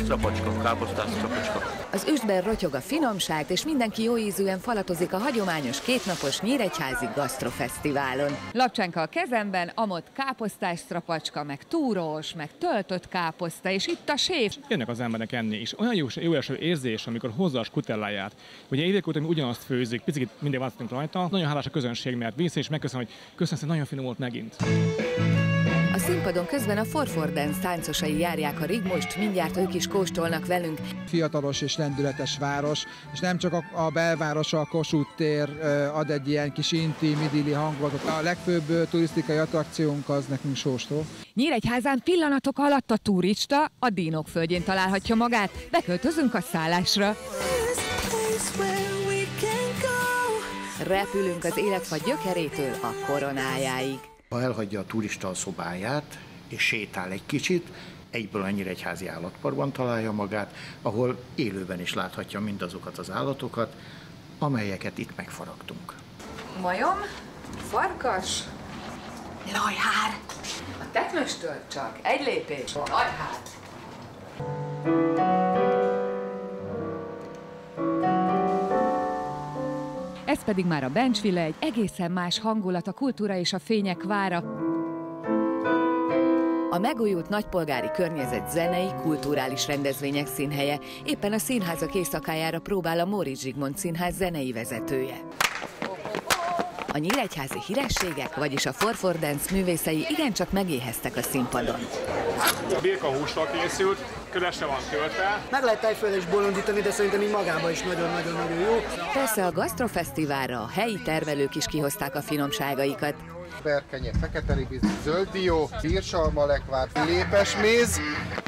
strapacska, káposztás strapacska. Az üstben rotyog a finomság, és mindenki jó ízűen falatozik a hagyományos kétnapos nyíregyházi gasztrofesztiválon. Lapcsánka a kezemben, amott káposztás strapacska, meg túrós, meg töltött káposzta, és itt a séf. Jönnek az embernek enni, és olyan jó eső érzés, amikor hozza a skutelláját. Ugye évek óta mi ugyanazt főzik, picit minden változtunk rajta. Nagyon hálás a közönség, mert vissza és megköszönöm, hogy köszönöm, nagyon finom volt megint. A színpadon közben a Forfordance táncosai járják a rigmust, mindjárt ők is kóstolnak velünk. Fiatalos és lendületes város, és nem csak a belvárosa, a Kossuth tér ad egy ilyen kis intim, idilli hangulatot. A legfőbb turisztikai attrakciónk az nekünk Sóstó. Nyíregyházán pillanatok alatt a turista a Dínok földjén találhatja magát. Beköltözünk a szállásra. Repülünk az életfagy gyökerétől a koronájáig. Ha elhagyja a turista a szobáját, és sétál egy kicsit, egyből a Nyíregyházi Állatparkban találja magát, ahol élőben is láthatja mindazokat az állatokat, amelyeket itt megfaragtunk. Majom, farkas, lajhár. A teknőstől csak egy lépés, lajhár. Ez pedig már a Bencsville, egy egészen más hangulat, a kultúra és a fények vára. A megújult nagypolgári környezet zenei, kulturális rendezvények színhelye. Éppen a színházak éjszakájára próbál a Móricz Zsigmond Színház zenei vezetője. A nyíregyházi hírességek, vagyis a Forfordance művészei igencsak megéheztek a színpadon. A birka húsról készült, kövesre van töltve. Meg lehet tejfölre is bolondítani, de szerintem így magában is nagyon-nagyon jó. Persze a gasztrofesztiválra a helyi termelők is kihozták a finomságaikat. Berkenye, fekete ribizli, zöld dió, bírsalmalekvár, lépesméz,